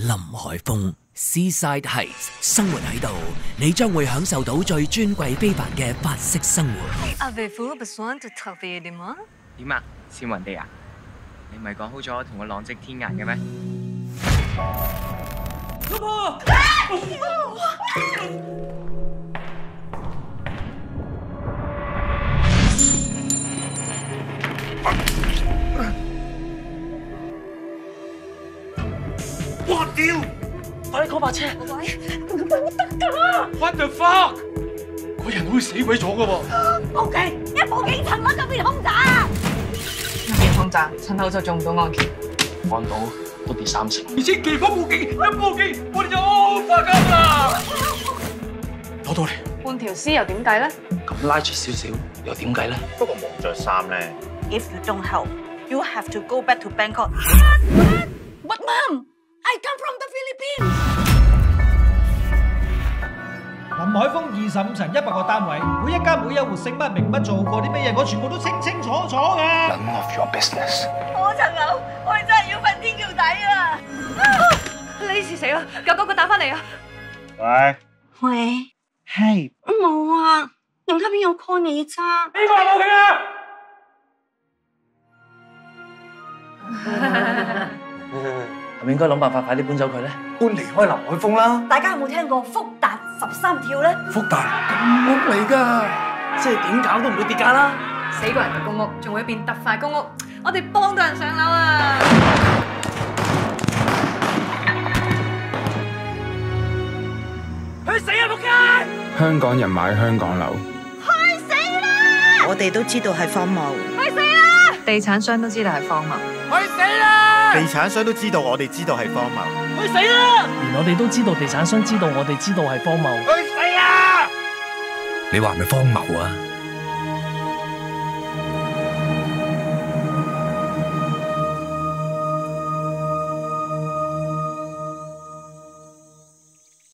林海峰 Seaside Heights 生活喺度，你將會享受到最尊貴非凡嘅法式生活。 Avez-vous besoin de travailler de moi？ 點啊，笑雲地啊？你唔係講好咗同我浪跡天涯嘅咩？ 老婆！ 我屌！快啲 call 把車！ 喂，唔得㗎 ！What the fuck？ 個人好似死鬼咗㗎喎！ 報警！一報警，陳樓就變兇宅。 一變兇宅，陳樓就做唔到按揭。 按到都跌3次。你千祈唔好報警！一報警，我哋就花金啦！攞到嚟。 半條屍又點計咧？ 咁拉出少少又點計咧？ 不過冇着衫咧。 If you don't help, you have to go back to Bangkok. But mom, I come from the Philippines. 林海峰25層100個單位，每一間每一戶姓乜名乜做過啲乜嘢，我全部都清清楚楚嘅。 None of your business。 我層樓，我哋真係要瞓天橋底啊！ 呢次死啦，999打翻嚟啊！ 喂。 喂， 係。 冇啊，人家邊有 call 你咋？ 邊個報警啊？係咪應該諗辦法快啲搬走佢咧？搬離開林海峰啦！ 大家有冇聽過福達13跳咧？ 福達咁屋嚟㗎，即係點搞都唔會跌價啦！ 死過人嘅公屋，仲會變特快公屋，我哋幫到人上樓啊！ 去死啊！仆街！ 香港人買香港樓， 去死啦！ 我哋都知道係荒謬， 去死啦！地產商都知道係荒謬， 去死啦！ 地產商都知道，我哋知道係荒謬。 去死啦！ 連我哋都知道，地產商知道，我哋知道係荒謬。 去死啊！ 你話係咪荒謬啊？